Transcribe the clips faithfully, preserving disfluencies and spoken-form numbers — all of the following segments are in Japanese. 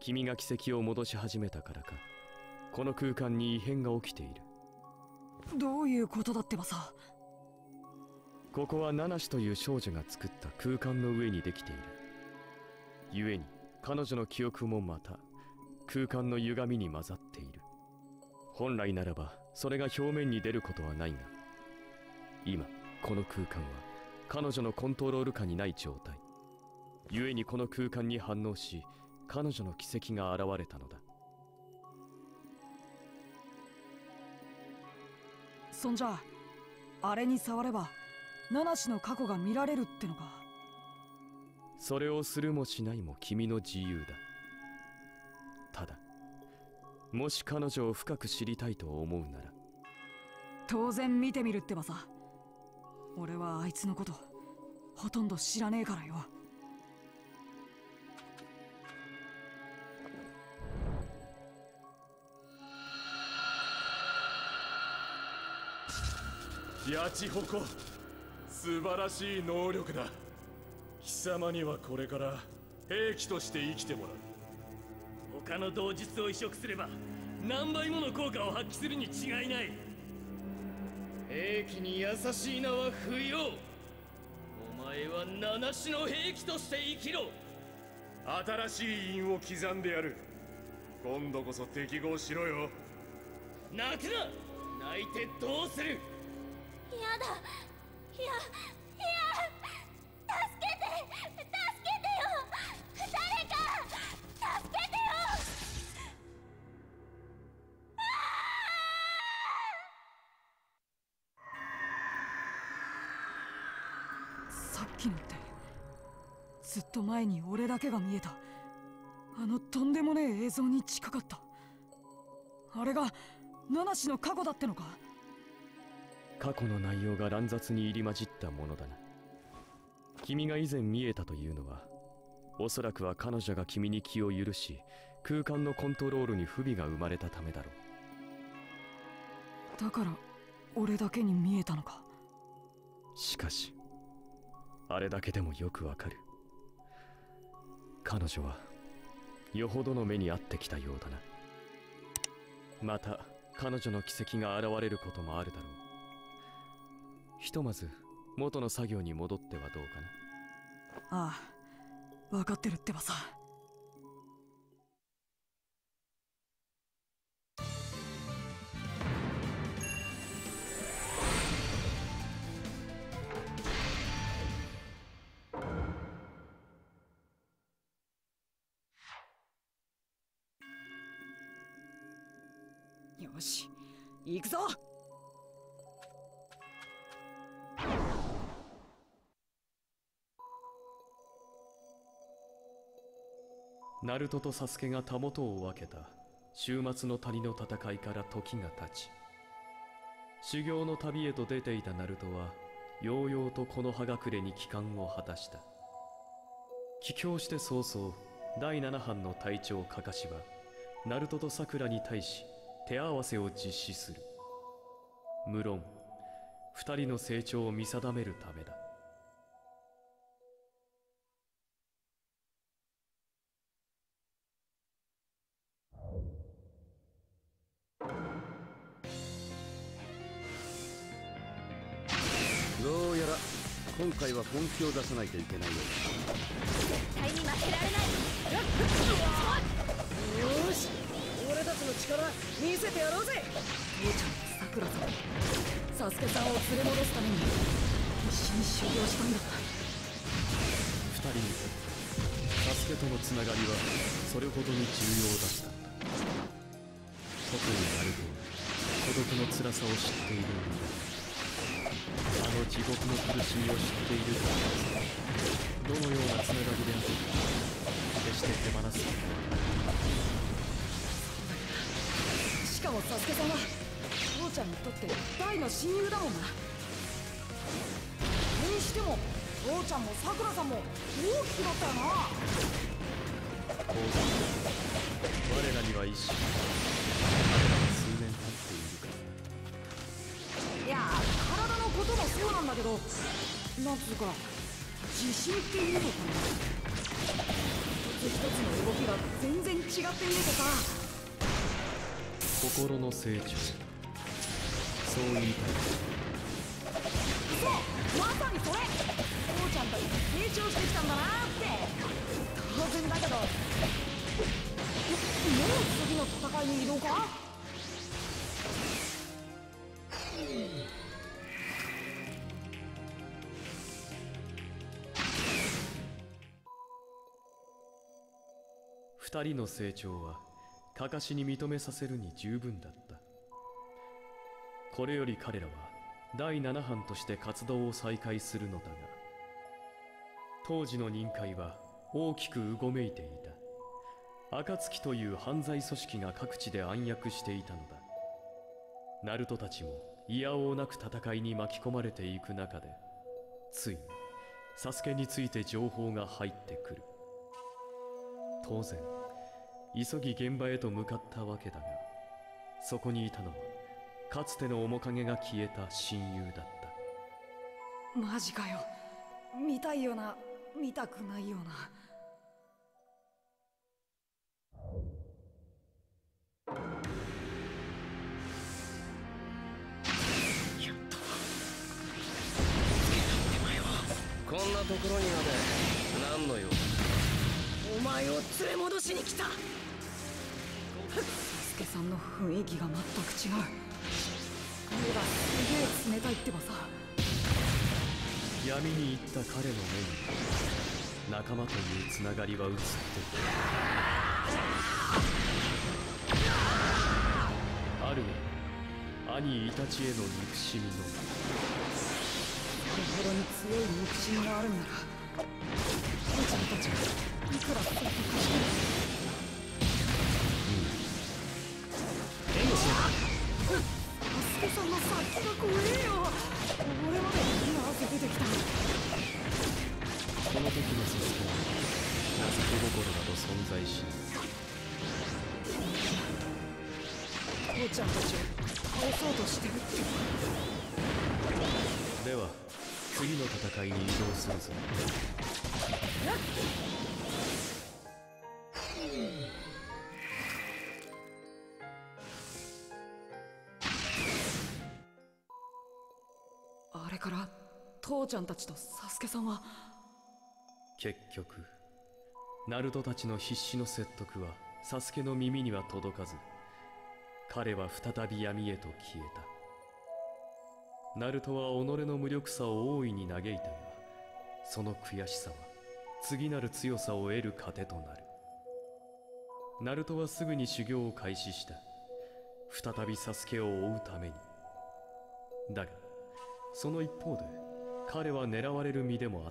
君が軌跡を戻し始めたからか、この空間に異変が起きている。 どういうことだってばさ。 ここはナナシという少女が作った空間の上にできている。故に彼女の記憶もまた空間の歪みに混ざっている。本来ならばそれが表面に出ることはないが、今この空間は彼女のコントロール下にない状態。故にこの空間に反応し、彼女の軌跡が現れたのだ。 そんじゃあれに触ればナナシの過去が見られるってのか。 それをするもしないも君の自由だ。ただもし彼女を深く知りたいと思うなら。 当然見てみるってばさ。俺はあいつのことほとんど知らねえからよ。 ヤチホコ、素晴らしい能力だ。貴様にはこれから兵器として生きてもらう。 他の同術を移植すれば何倍もの効果を発揮するに違いない。兵器に優しい名は不要。お前は七種の兵器として生きろ。 新しい印を刻んでやる。今度こそ適合しろよ。 泣くな。泣いてどうする。 やだ。いやいや、助けて助けてよ。誰か助けてよ。 さっきのってずっと前に俺だけが見えたあのとんでもねえ映像に近かった。あれがナナシの過去だってのか。 過去の内容が乱雑に入り混じったものだな。君が以前見えたというのは、おそらくは彼女が君に気を許し、空間のコントロールに不備が生まれたためだろう。だから俺だけに見えたのか。 しかしあれだけでもよくわかる。彼女はよほどの目に遭ってきたようだな。また彼女の軌跡が現れることもあるだろう。ひとまず元の作業に戻ってはどうかな。ああ、分かってるってばさ。よし、行くぞ。 ナルトとサスケがたもとを分けた終末の谷の戦いから時が経ち、修行の旅へと出ていたナルトはようようとこの葉隠れに帰還を果たした。帰郷して早々、だいななはんの隊長カカシはナルトとサクラに対し手合わせを実施する。無論二人の成長を見定めるためだ。 どうやら今回は本気を出さないといけないようだ。 絶対に負けられない。 よし、俺たちの力見せてやろうぜ。 父ちゃんとさくらさん、サスケさんを連れ戻すために必死に修行したんだ。 二人にとってサスケとのつながりはそれほどに重要だった。特にナルトは孤独の辛さを知っているんだ。あの地獄の苦しみを知っているからこそ、どのようなつながりであろう決して手放す。 しかもサスケさんは父ちゃんにとって大の親友だもんな。それにしても父ちゃんもさくらさんも大きくなったよな。 当然我らには一緒。彼らは数年経っているから。 いや、体のこともそうなんだけど、なんつうか自信っていうのかな。一つつ一つの動きが全然違って見えてさ。 心の成長、そう言いたい。 そう、まさにそれ。父ちゃんたち成長してきたんだなーって。当然だけど、もう次の戦いに移動か。 二人の成長はカカシに認めさせるに十分だった。これより彼らは第七班として活動を再開するのだが、当時の任界は大きくうごめいていた。暁という犯罪組織が各地で暗躍していたのだ。ナルトたちもいやおうなく戦いに巻き込まれていく中で、ついにサスケについて情報が入ってくる。当然急ぎ現場へと向かったわけだが、そこにいたのはかつての面影が消えた親友だった。 マジかよ。見たいような見たくないような。 こんなところにまで何の用だ。 お前を連れ戻しに来た。サスケさんの雰囲気が全く違う。目がすげえ冷たいってばさ。 闇に行った彼の目に仲間というつながりは映っていた。あるが兄イタチへの憎しみのそれほどに強い憎しみがあるんなら、父ちゃんたちがいくら説得しても。 援護しよう。 サスケさんの先が怖えよ。俺までなぜ出てきたの。 この時のサスケは情け心など存在しない。 父ちゃんたちを倒そうとしてるっていう。 では次の戦いに移動するぞ。 あれから父ちゃんたちとサスケさんは。 結局ナルトたちの必死の説得はサスケの耳には届かず、彼は再び闇へと消えた。ナルトは己の無力さを大いに嘆いたが、その悔しさは次なる強さを得る糧となる。ナルトはすぐに修行を開始した。再びサスケを追うために。だがその一方で彼は狙われる身でもあった。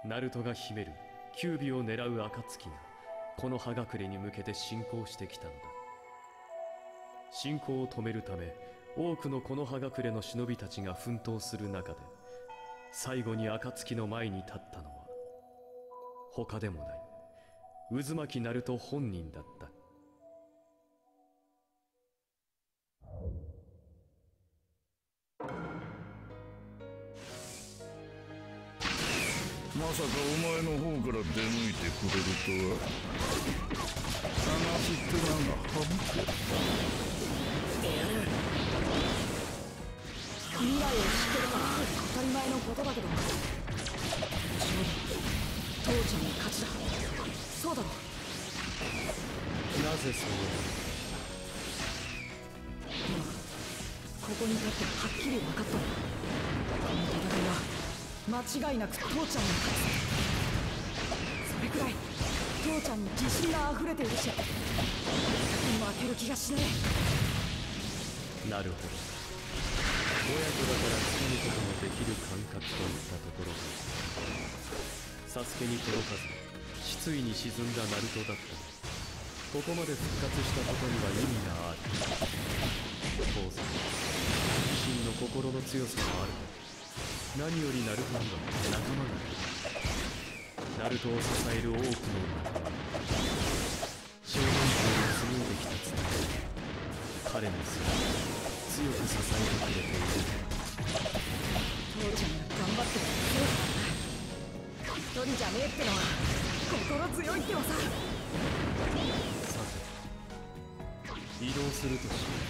ナルトが秘める九尾を狙う暁がこの葉隠れに向けて進行してきたのだ。進行を止めるため多くのこの葉隠れの忍びたちが奮闘する中で、最後に暁の前に立ったのは他でもない渦巻ナルト本人だった。 まさかお前の方から出向いてくれるとは。話ってなんが省け。 未来を知ってるのは当たり前のことだけど、父ちゃんの勝ちだ。そうだろ。 なぜそう今ここに立ってはっきり分かった。この戦いは間違いなく父ちゃんの勝ちだ。それくらい父ちゃんに自信が溢れているし、負ける気がしねえ。なるほど、親子だからつかむことのできる感覚といったところで、サスケに届かず失意に沈んだナルトだった。ここまで復活したことには意味がある。当然自身の心の強さもあるが、何よりナルトには仲間がいる。ナルトを支える多くの仲間、少年校を紡いできたつながり、彼の姿強く支えてくれている。 え。父ちゃんが頑張ってくれてるからな。 人じゃねえってのは心強いってばさ。 さて移動するとしよ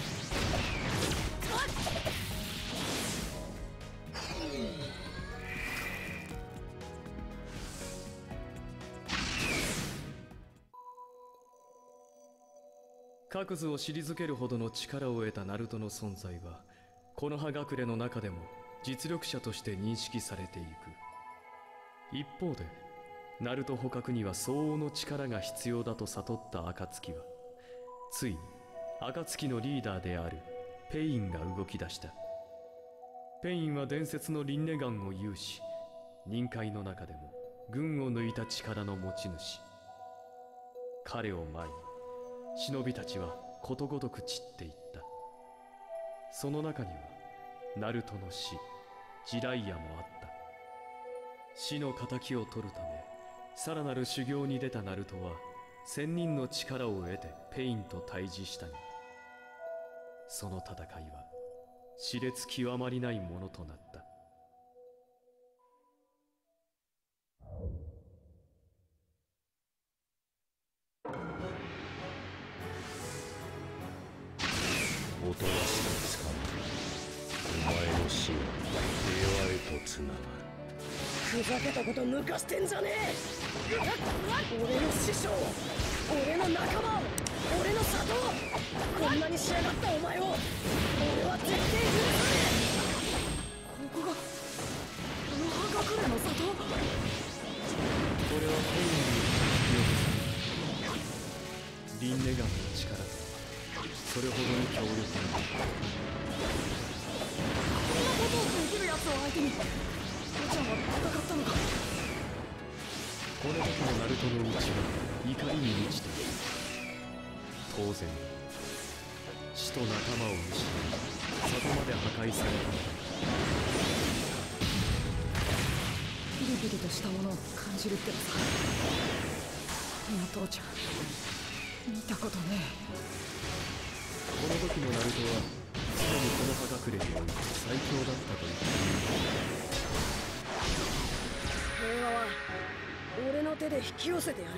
う。各図を退けるほどの力を得たナルトの存在はこの葉隠れの中でも実力者として認識されていく。一方でナルト捕獲には相応の力が必要だと悟った暁はついに暁のリーダーであるペインが動き出した。ペインは伝説のリンネガンを有し、任界の中でも群を抜いた力の持ち主。彼を前に忍びたちはことごとく散っていった。その中にはナルトの死、ジライアもあった。死の仇を取るためさらなる修行に出たナルトは千人の力を得てペインと対峙したが、その戦いは熾烈極まりないものとなった。 おとなしく捕まる。お前の死は平和へとつながる。 ふざけたこと抜かしてんじゃねえ。俺の師匠、俺の仲間、俺の里、こんなに仕上がったお前を俺は絶対許さねえ。 ここがあの葉隠れの里。 これはペインによくリンネガンの力でそれほどに強力な。 こんなことをできるやつを相手に父ちゃんは戦ったのか。 これだけのナルトの内は怒りに満ちている。当然死と仲間を失い里まで破壊されたのだ。 ピリピリとしたものを感じるってのさ。今父ちゃん見たことねえ。 この時のナルトはすでにこの葉隠れにおいて最強だったと言っている。 平和は俺の手で引き寄せてやる。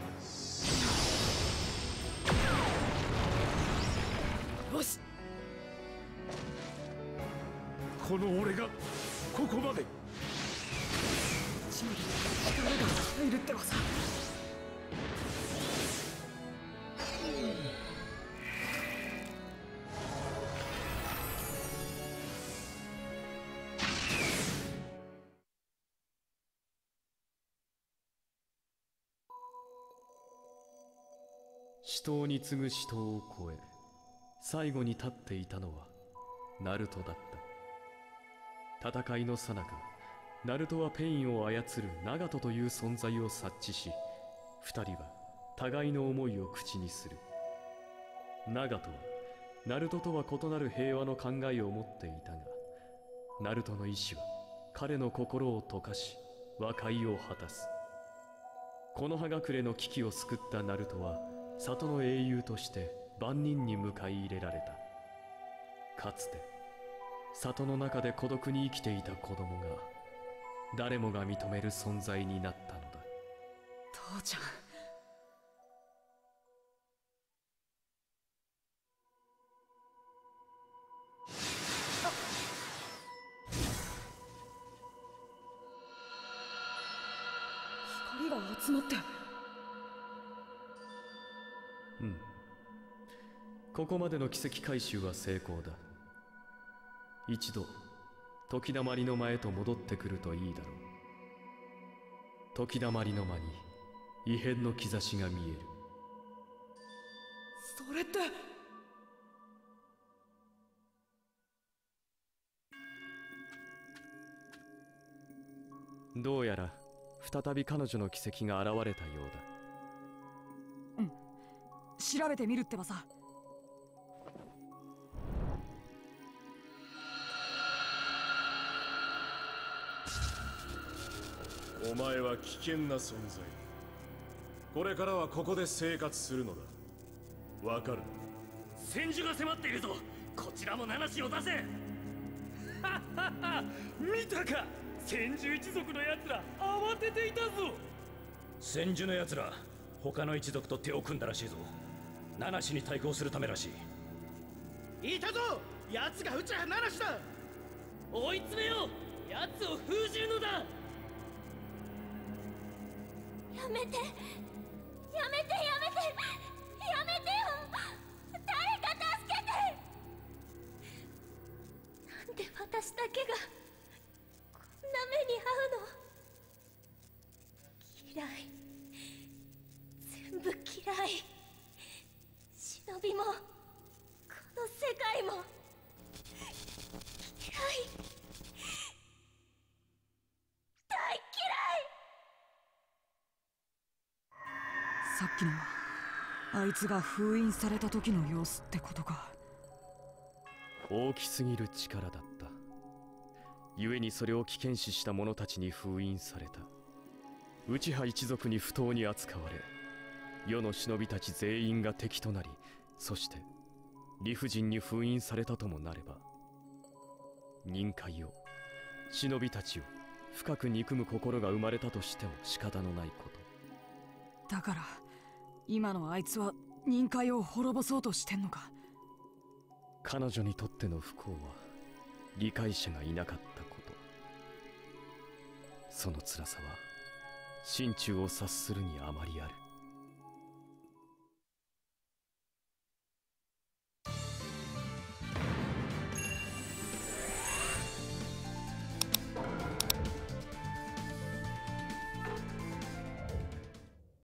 よし。 この俺がここまで。 血まで力が入るってばさ。 死闘に次ぐ死闘を超え最後に立っていたのはナルトだった。戦いの最中ナルトはペインを操るナガトという存在を察知し、二人は互いの思いを口にする。ナガトはナルトとは異なる平和の考えを持っていたが、ナルトの意志は彼の心を溶かし和解を果たす。この葉隠れの危機を救ったナルトは里の英雄として万人に迎え入れられた。かつて里の中で孤独に生きていた子供が誰もが認める存在になったのだ。 父ちゃん。光が集まって。 うん。ここまでの奇跡回収は成功だ。一度時だまりの前と戻ってくるといいだろう。時だまりの間に異変の兆しが見える。 それって。 どうやら再び彼女の奇跡が現れたようだ。 うん、調べてみるってばさ。 お前は危険な存在。これからはここで生活するのだ。わかる？ 戦樹が迫っているぞ。こちらも七子を出せ。はっはっは、見たか。 千住一族の奴ら慌てていたぞ。 千住の奴ら他の一族と手を組んだらしいぞ。七氏に対抗するためらしい。 いたぞ、奴が撃ちゃ七氏だ。追い詰めよう、奴を封じるのだ。 やめてやめてやめてやめてよ。誰か助けて。なんで私だけがこんな目に遭うの。嫌い、全部嫌い。忍びもこの世界も嫌い、大嫌い。 さっきのはあいつが封印された時の様子ってことか。 大きすぎる力だった。故にそれを危険視した者たちに封印された。内派一族に不当に扱われ、世の忍びたち全員が敵となり、そして理不尽に封印されたともなれば、忍界を、忍びたちを深く憎む心が生まれたとしても仕方のないこと。 だから今のあいつは忍界を滅ぼそうとしてんのか。 彼女にとっての不幸は理解者がいなかったこと。その辛さは心中を察するにあまりある。